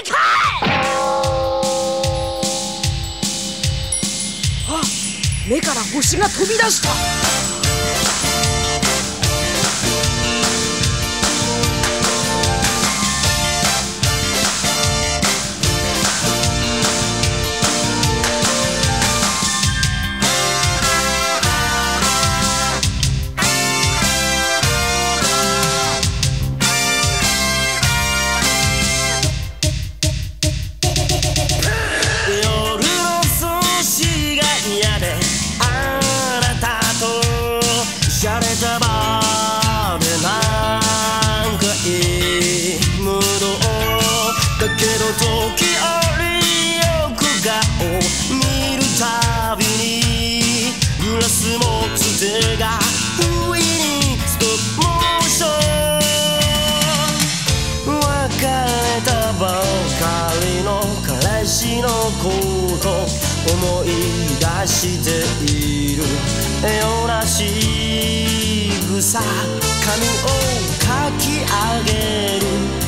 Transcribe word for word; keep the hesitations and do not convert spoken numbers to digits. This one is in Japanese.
かい。あ、目から星が飛び出した。 時折欲顔見るたびにグラス持つ手が不意にストップモーション。別れたばかりの彼氏のこと思い出しているような仕草。髪をかき上げる